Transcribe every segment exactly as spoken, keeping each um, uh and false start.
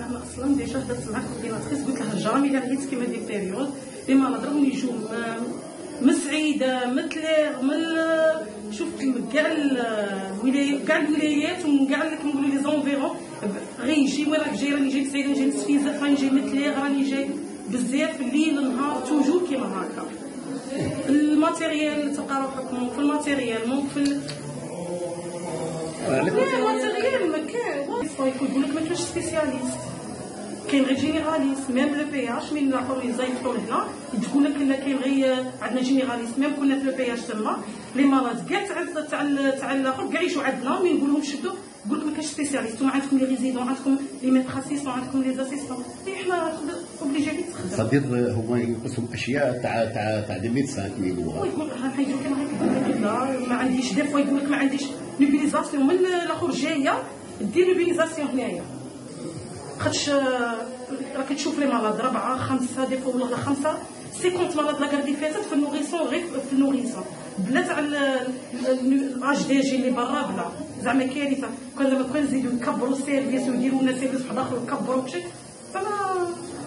انا اصلا ديجا هضرت مع الكورديناتريس قلت لها جامي ريت كيما دي بيريود لي مالاد راهم يجوا من سعيده من تليغ من شوف كاع الولايات كاع الولايات ومن كاع كنقولوا لي زونفيرون غيجي وين راك جاي راني جاي سعيده جاي سفيزه راني جاي من تليغ راني جاي بزاف الليل نهار توجور كيما هكا. الماتيريال تلقى روحك مو في الماتيريال مو في ال... الماتيريال ما كاين يقول لك ما كاينش سبيسياليست كاين غير جينيراليست ميم لو بي اش من الاخر يزيفوا هنا تقول لك لا كاين غير عندنا جينيراليست ميم كنا في لو بي اش تما لي مالاد كاع تاع تاع تاع الاخر كاع يجوا عندنا مين نقول لهم شدوا نقول لك ما كاينش سبيسياليست وما عندكم لي ريزيدون عندكم لي ميتر اسيستون عندكم لي اسيستون حنا اوبليجي تخدم صديق هما ينقصهم اشياء تاع تاع تاع دي ميدسان كيما يقولوا يقول حيدير كيما هكا ما عنديش دي فوا يقول لك ما عنديش لوبيليزاسيون من الاخر جايه دير لوبيليزاسيون هنايا خاطش راك تشوف لي مرض ربعه خمسه دي فوا ولا خمسه خمسين مرض لا كاردي فاتت في النوريسون غير في النوريسون بلا تاع الاج دي جي اللي برا بلا زعما كارثه كان لما كان نزيدو نكبروا السيرفيس ويديروا لنا سيرفيس واحد اخر وكبروا كلشي فما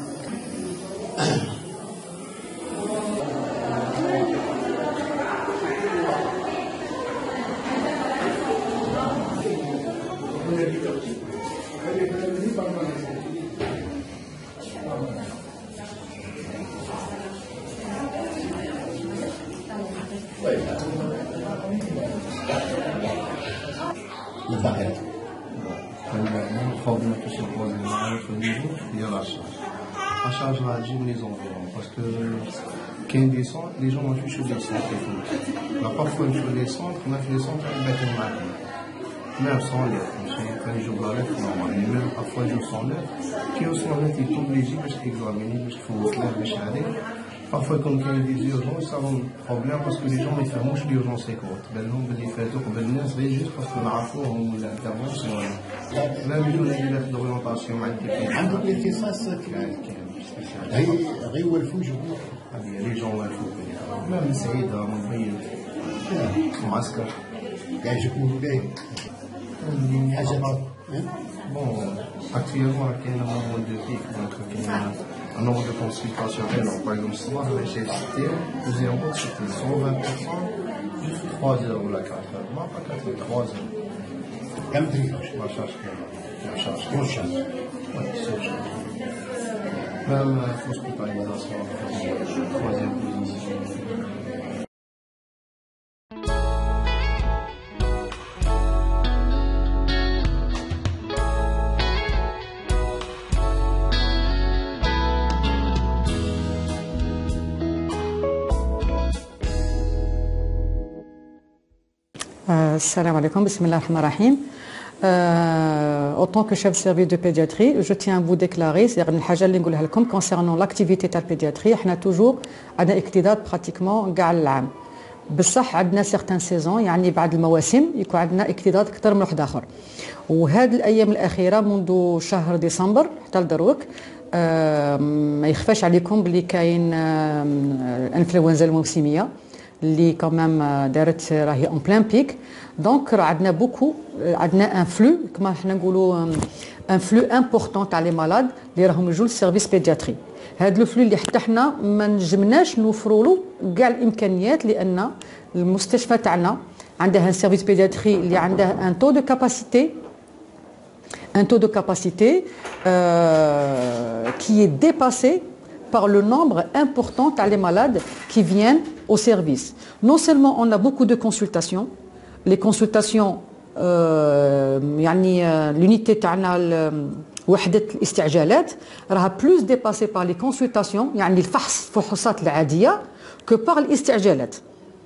الباقي البروبليم qui se pose au niveau هي la charge. La charge va agir les environs parce que quand des centres, les gens ont sur des centres et tout. Là, parfois, sur les centres, on a fait des centres avec des matins. Même sans l'air, quand ils jouent à l'air, normal. Mais même parfois, ils jouent sans l'air. Qui au sans l'air, ils sont obligés parce qu'ils examinent, parce qu'il faut se lever, parce qu'il parfois, quand il y a des urgences, ça a un problème parce que les gens ils ferment les urgences écoutes. Ben non, ben ils font tout, ben non, c'est juste parce que l'argent ou l'intervention. Même les lettres d'orientation, عندك الاختصاص هي غير والفوج les gens والفوج. même سعيدة مبين معسكر يعجبهم باهي حاجة bon actuellement il y a un nombre de pics donc il y a un nombre de consultations énorme. Par exemple, ce soir, j'ai cité, vous avez encore cité cent vingt pour cent, juste trois heures ou la quatre heures. Moi, pas quatre heures, trois heures. كم تريد؟ Ma charge, ma charge. Mon charge. Oui, c'est charge. Même hospitalisation, troisième position. Assalamu alaikum, bismillah ar-Rahman ar-Rahim. Euh, en tant que chef de service de pédiatrie, je tiens à vous déclarer, c'est-à-dire الحاجة اللي نقولها لكم concernant l'activité تاع البيدياتري، احنا toujours عندنا اكتظاظ pratiquement كاع العام. بصح عندنا certaines saisons يعني بعد المواسم يكون عندنا اكتظاظ أكثر من واحد آخر. وهذه الأيام الأخيرة منذ شهر ديسمبر حتى لدروك آه ما يخفاش عليكم بلي كاين آه الانفلونزا الموسمية اللي كمان دارت راهي اون بلان بيك دونك راه عندنا بوكو عندنا ان فلو كما حنا نقولوا ان فلو امبورطون تاع لي مالاد اللي راهم يجوا للسيرفيس بيدياتري. هذا لو فلو اللي حتى حنا ما نجمناش نوفروا له كاع الامكانيات لان المستشفى تاعنا عندها ان سيرفيس بيدياتري اللي عنده ان تو دو كاباسيتي un taux de capacité euh, qui est dépassé par le nombre important des malades qui viennent au service. Non seulement on a beaucoup de consultations, les consultations, euh, يعني l'unité تاعنا وحدة الاستعجالات راها plus dépassée par les consultations يعني الفحص الفحوصات العادية que par الاستعجالات.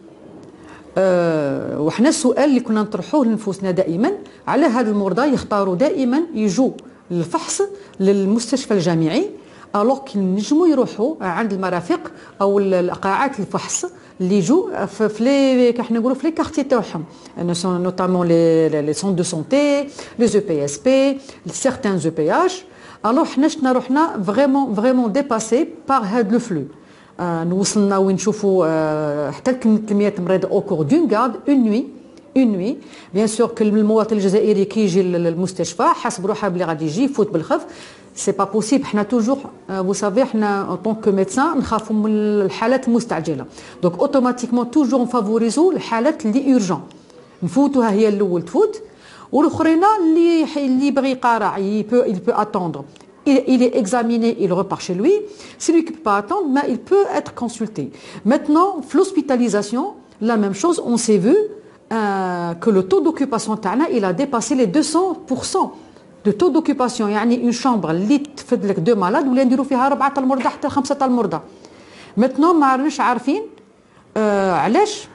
أه وحنا السؤال اللي كنا نطرحوه لنفوسنا دائما على هاد المرضى يختاروا دائما يجوا للفحص للمستشفى الجامعي الوغ كي نجموا يروحوا عند المرافق او القاعات الفحص اللي يجوا في لي كيحنا نقولوا في لي كارتي تاعهم نوتامون لي لي سون دو سونتي لي او بي اس بي سيغتان او بي اش الوغ حنا شنا روحنا فريمون فريمون ديباسي بار هاد لو فلو. نوصلنا وين نشوفوا حتى كمية مريض او كور دون غارد اون نوي اون نوي. بيان سور كل المواطن الجزائري كي يجي للمستشفى حسب روحه بلي غادي يجي يفوت بالخف، سي با بوسيبل. حنا توجور فو سافي حنا ان طونك ميدسان نخافوا من الحالات المستعجله، دونك اوتوماتيكمون توجور نفافوريزو الحالات اللي اورجون نفوتوها هي الاول تفوت، والاخرين اللي اللي بغي يقارع يبو il peut attendre. Il est examiné, il repart chez lui. Celui qui ne peut pas attendre, mais il peut être consulté. Maintenant, l'hospitalisation, la même chose, on s'est vu euh, que le taux d'occupation تاعنا il a dépassé les deux cents pour cent de taux d'occupation. يعني une chambre اللي تفد لك دو مالاد ولا نديروا فيها أربعة تاع المرضى حتى خمسة تاع المرضى. Maintenant ما عرفناش عارفين euh, علاش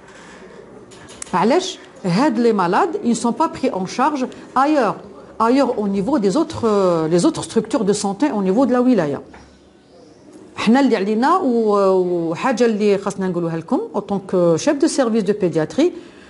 علاش هاد les malades ils ne sont pas pris en charge ailleurs. ailleurs au niveau des autres euh, les autres structures de santé au niveau de la wilaya. حنا اللي علينا وحاجه اللي خاصنا نقولوها لكم en tant que chef de service de pédiatrie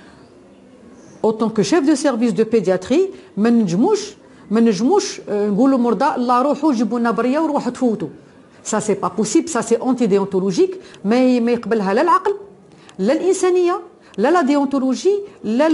en tant que chef de service de pédiatrie ما نجموش ما نجموش نقولوا مرضى لا روحوا جيبوا لنا بريه وروحوا تفوتوا. ça c'est pas possible, ça c'est anti déontologique. ما ما يقبلها لا العقل لا الانسانيه لا لا déontologie لا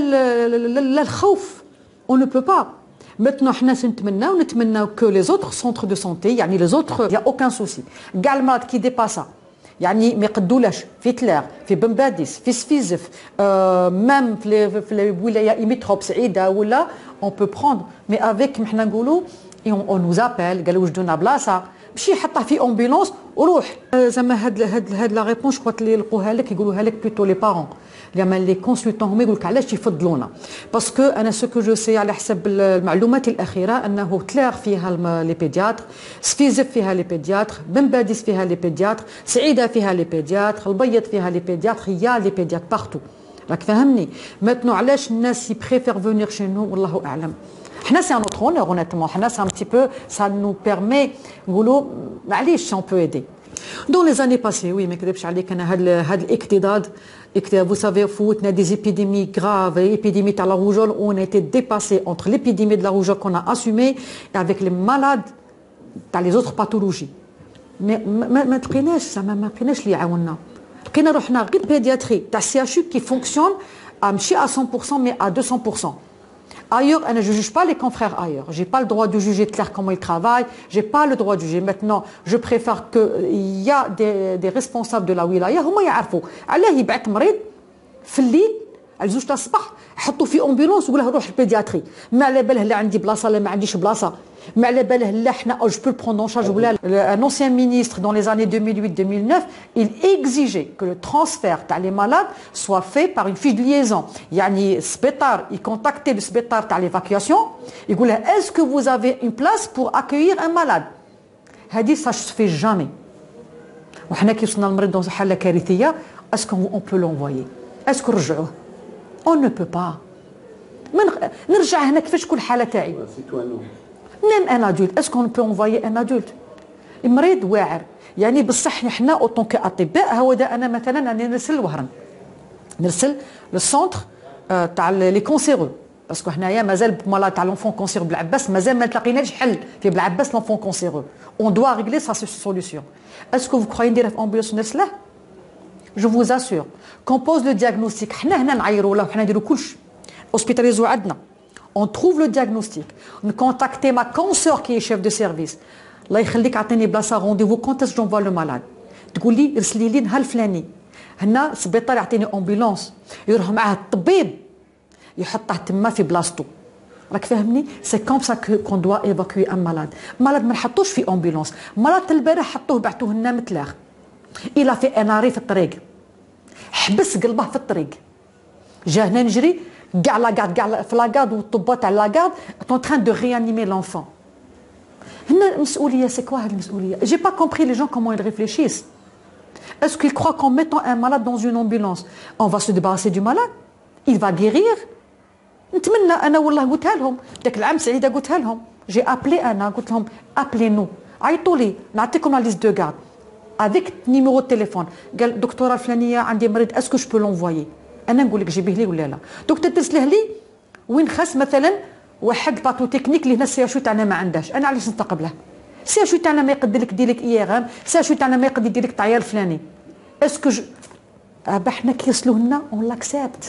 لا الخوف. on ne peut pas. Maintenant, حنا نتمناو نتمناو que les autres centres de santé يعني les autres il y a aucun souci. كاع المرض كي ديباسا يعني ما يقدولاش في تلاغ في بنباديس في سفيزف euh, même في في الولايه ايميتروب سعيده ولا on peut prendre mais avec حنا نقولوا on nous appelle قالوا وجدونا بلاصه ماشي حطه في امبولانس وروح. زعما هاد هاد هاد لا ريبونس قلت لي يلقوها لك يقولوها لك بلوتو لي بارون لما لي كونسلتون هما يقول لك علاش يفضلونا. باسكو انا سو كو جو سي على حسب المعلومات الاخيره انه تلاغ فيها لي بيدياتر، سفيزف فيها لي بيدياتر، بنباديس فيها لي بيدياتر، سعيده فيها لي بيدياتر، البيض فيها لي بيدياتر، هي لي بيدياتر بارتو. راك فاهمني؟ ماتنو علاش الناس يبريفير فونير شي نو والله اعلم. حنا سي ان اوتر اونور اونيتمون، حنا سي ان بتي بو سا نو بيرمي نقولوا معليش سي on peut aider. Dans les années passées, oui, ما كذبش عليك انا هاد هاد الاكتضاد vous savez فوتنا des épidémies graves, l'épidémie de la rougeole, on a été dépassé entre l'épidémie de la rougeole qu'on a assumée et avec les malades dans les autres pathologies. Mais ما ما لقيناش زعما ما لقيناش اللي يعاوننا. لقينا روحنا غير بيدياتري تاع سي اش يو qui fonctionne ماشي à cent pour cent mais à deux cents pour cent. Ailleurs, je ne juge pas les confrères ailleurs. Je n'ai pas le droit de juger clair comment ils travaillent. Je n'ai pas le droit de juger. Maintenant, je préfère qu'il y a des, des responsables de la wilaya. هم يعرفوا علاه يبعث مريض في الليل على زوج تاع الصباح حطوا في امبولانس ويقول له روح البيدياتري. ما على باله لا عندي بلاصه لا ما عنديش بلاصه. ما على باله لا حنا جو بو prendre en charge ولا. Un ancien ministre dans les années deux mille huit deux mille neuf, il exigeait que le transfert تاع les malades soit fait par une fiche de liaison. يعني السبيطار يكونتاكتي السبيطار تاع l'évacuation يقول له est-ce que vous avez une place pour accueillir un malade. هذه ça se fait jamais. وحنا كي وصلنا المريض dans حاله كارثيه est-ce qu'on peut l'envoyer. est-ce que نرجعوه. on ne peut pas. نرجع هنا كيفاش كل حاله تاعي. même un adulte est-ce qu'on peut envoyer un adulte. المريض واعر يعني بصح حنا اوطون كاطباء هو دا انا مثلا راني نرسل الوهران نرسل للسونتر تاع لي كونسيرو باسكو حنايا مازال مالاد تاع لونفون كونسيرو بالعباس مازال ما تلاقيناش حل في بالعباس لونفون كونسيرو اون دوا ريغلي سا سوليوشن. اسكو فو كروي نديرها في امبولانس نرسله. جو فوز اسور كون بوز لو دياغنوستيك حنا هنا نعيروا له وحنا نديروا كلشي اوسبيتاليزو عندنا. On trouve le diagnostic. On contacte ma consoeur qui est chef de service. الله يخليك عطيني بلاصه رونديفو كونت اس جونفوا لو مالاد. تقول لي ارسلي لي نهار الفلاني. هنا السبيطار يعطيني امبولانس يروح معاه الطبيب يحطه تما في بلاصتو. راك فاهمني؟ سي كوم سا كون دوا ايفاكوي ان مالاد. مالاد ما نحطوش في امبولانس. مالاد البارح حطوه بعثوه لنا متلاغ. الى في اناري في الطريق. حبس قلبه في الطريق. جا هنا نجري كاع لاكارد كاع في لاكارد والطبات تاع لاكارد طون تران دو ريانيمي لونفون. هنا المسؤوليه سي كوا هاد المسؤوليه. جي با كومبري لي جون كومون ils réfléchissent. Est-ce qu'ils croient qu'en mettant un malade dans une ambulance on va se débarrasser du malade. il va guérir. نتمنى انا والله قلتها لهم داك العام سعيده قلتها لهم. جي ابلي انا قلت لهم ابلي نو عيطوا لي نعطيكم لا ليست دو غارد افيك نيميرو التليفون. قال دكتوره الفلانيه عندي مريض اسكو جو بو لونفويي. انا نقول لك جيبيه لي ولا لا. دوك تدرسله لي وين خاص مثلا واحد باتو تكنيك اللي هنا السي اشو تاعنا ما عندهاش. انا علاش نستقبله. السي اشو تاعنا ما يقدر لك يدير لك ايغام. السي اشو تاعنا ما يقدر يدير لك طعيار الفلاني. اسكو ج... حنا كي يصلوا لنا اون لاكسبت.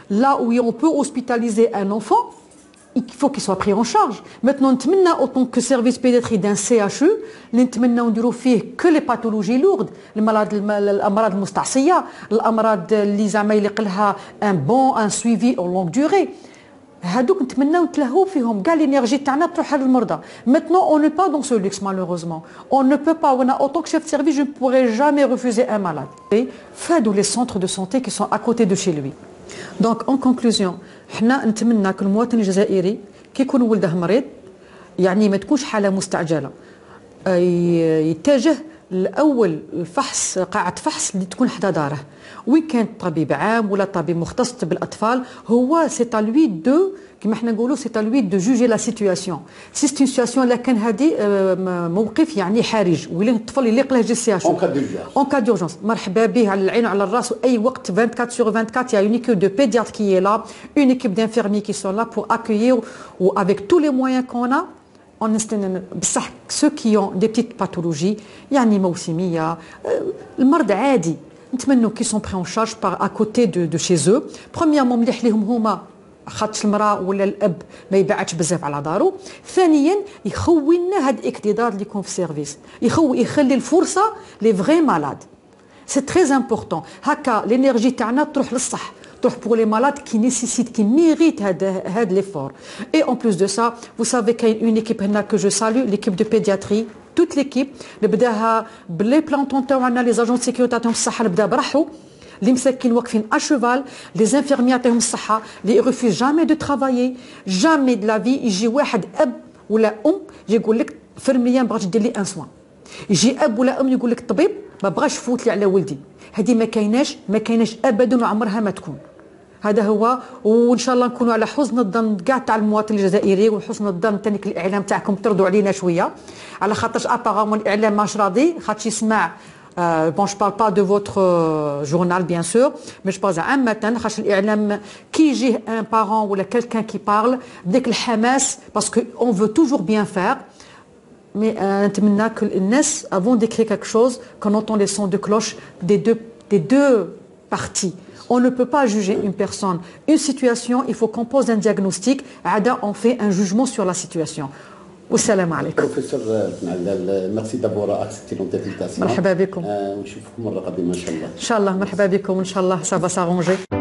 là où on peut hospitaliser un enfant, il faut qu'il soit pris en charge. Maintenant, نتمنى autant que service pédiatrie d'un C H U اللي نتمنى نديروا فيه que les pathologies lourdes، المرض الامراض المستعصيه، الامراض اللي زعما يليق لها un bon un suivi au longue durée. هادوك نتمناو نتلهوا فيهم كاع الانرجي تاعنا تروح على المرضى. Maintenant on n'est pas dans ce luxe malheureusement. On ne peut pas, on a autant que chef de service, je ne pourrais jamais refuser un malade. فادوا les centres de santé qui sont à côté de chez lui. Donc en conclusion حنا نتمنى كل مواطن جزائري كي يكون ولده مريض يعني ما تكونش حاله مستعجله، يتجه الاول الفحص قاعه فحص اللي تكون حدا داره، وين كان طبيب عام ولا طبيب مختص بالاطفال هو سي تا لوي دو كما حنا نقولوا سي تا لوي دو جوجي لا سيتوياسيون. سي سيتي سيتوياسيون لكن هذه موقف يعني حرج وين الطفل يليق له يجي سي اش اون كا دورجونس مرحبا به على العين وعلى الراس، واي وقت أربعة وعشرين sur vingt-quatre il y a une équipe de pédiatres qui est là, une équipe d'infirmiers qui sont là pour accueillir ou avec tous les moyens qu'on a. On استنى بصح ceux qui ont des petites pathologies يعني موسميه المرض عادي نتمنوا كي سون بري اون شارج بار ا كوتي دو دو شي زو. برومييرمون مليح ليهم هما خاطش المراه ولا الاب ما يبعدش بزاف على دارو. ثانيا يخوي لنا هذا الاكتظاظ اللي يكون في السيرفيس، يخوي يخلي الفرصه لي فغي مالاد. سي تري امبورطون هكا لينيرجي تاعنا تروح للصح، تروح pour les malades qui nécessitent qui méritent هذا هذا l'effort. Et en plus de ça vous savez qu'il y a une équipe هنا que je salue, l'équipe de pédiatrie toute l'équipe اللي بداها بلي بلانطون تاعنا لي زاجون سيكوريتي تاعهم الصحه اللي بدا برحو، اللي مساكين واقفين اشوفال، لي زانفيرميير تاعهم الصحه اللي ريفوز جامي دو ترافايي جامي دو لا في. يجي واحد اب ولا ام يجي يقول لك فرميه ما بغاتش دير لي ان سوان، يجي اب ولا ام يقول لك طبيب ما بغاش فوت لي على ولدي. هذه ما كايناش ما كايناش ابدا وعمرها ما تكون. هذا هو، وان شاء الله نكونوا على حسن الظن كاع تاع المواطن الجزائري وحسن الظن ثاني الاعلام تاعكم ترضوا علينا شويه، على خاطرش ابارامون الاعلام ماش راضي خاطش يسمع. بون جو بارل با دو فوتر جورنال بيان سور مي جو باز عامه خاطش الاعلام كي يجيه ان بارون ولا كالكان كي بارل بديك الحماس باسكو اون فو توجور بيان فير. مي نتمنى كل الناس افون ديكري كاك شوز كون اونتون لي سون دو كلوش دي دو دي دو parties. On ne peut pas juger une personne, une situation, il faut qu'on pose un diagnostic. Ada, on fait un jugement sur la situation. والسلام عليكم. بروفيسور بنعلال ميرسي دابور اكسبتي لونتيفيتاسيون. مرحبا بكم. ونشوفكم مره قادمه ان شاء الله. ان شاء الله مرحبا بكم ان شاء الله سافا سارونجي.